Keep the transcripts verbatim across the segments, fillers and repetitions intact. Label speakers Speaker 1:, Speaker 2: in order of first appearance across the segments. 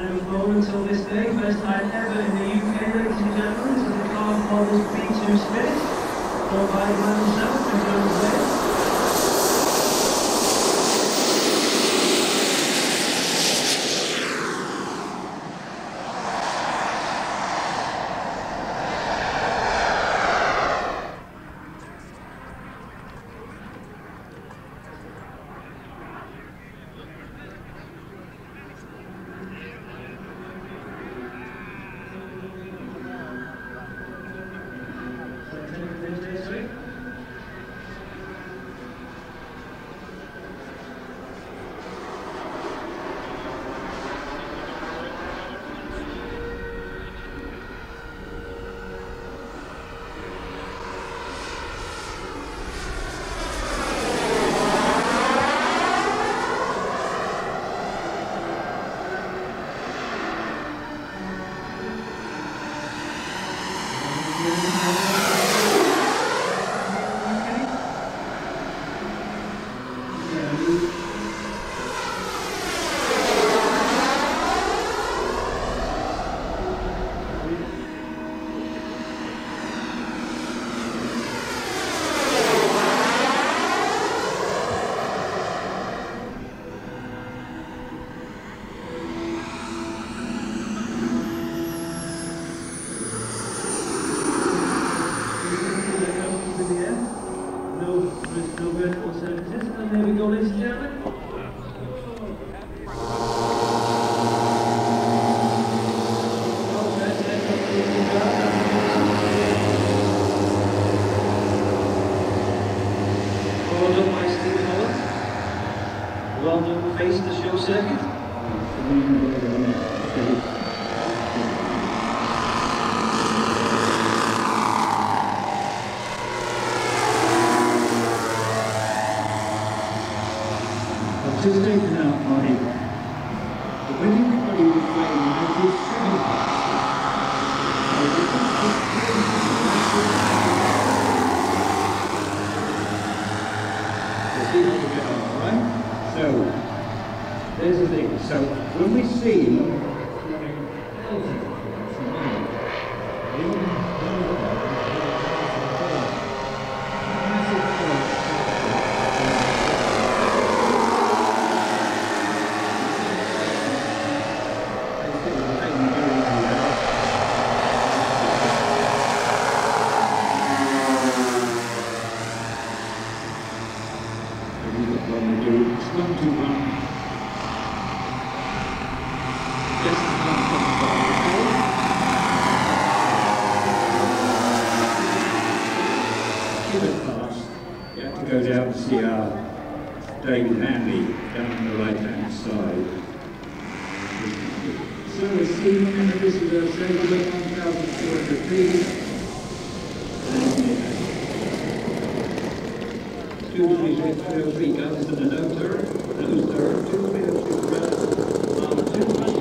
Speaker 1: And flown until this day, first time ever in the U K, ladies and gentlemen. This is a car called B two Spirit, built by the man himself, and Jones Wales. London face the show circuit.
Speaker 2: I've just taken out my, when everybody was playing nineteen seventy, see how we get on, all right? So, there's the thing. So, when we see go down to see our David Hanley down on the right hand side. So we're seeing this is a Sabre one thousand four hundred feet. Two, three, six, twelve, three guns and a nose turret. Nose turret, two minutes, two guns, armor two.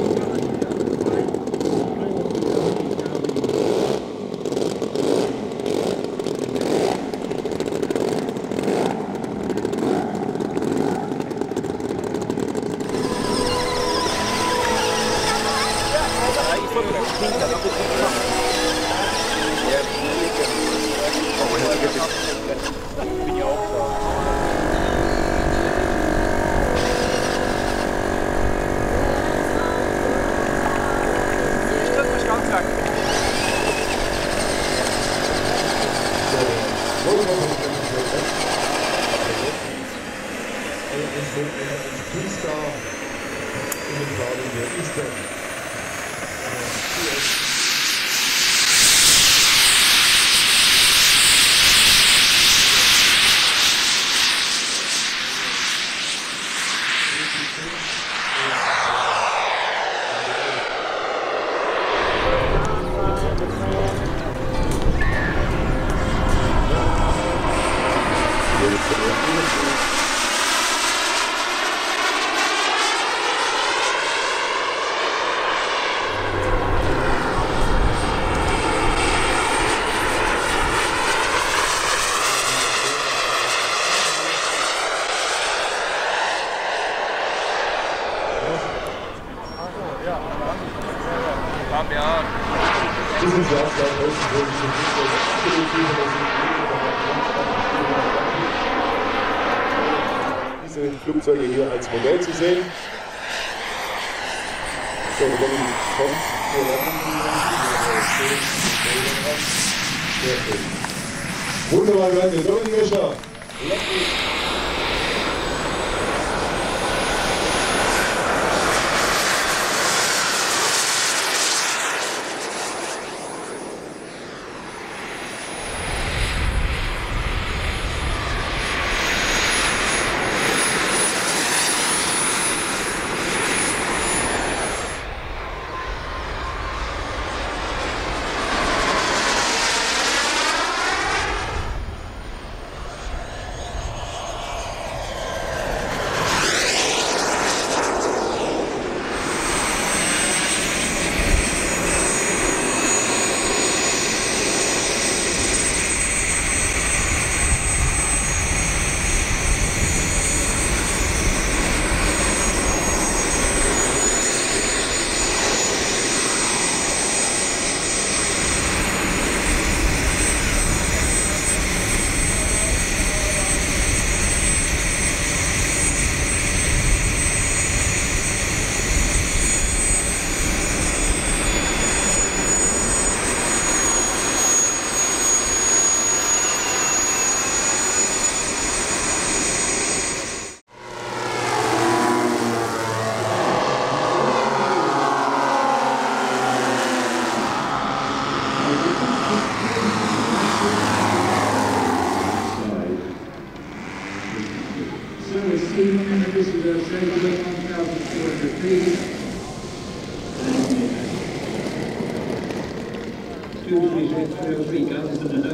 Speaker 3: Ja, Cambia.
Speaker 4: Diese Flugzeuge hier als Modell zu sehen. So, wenn die kommt, sehr schön. Wunderbar, Leute. Dominik Wäscher.
Speaker 2: This is a seventy-one thousand four hundred feet. Two three six three, guys,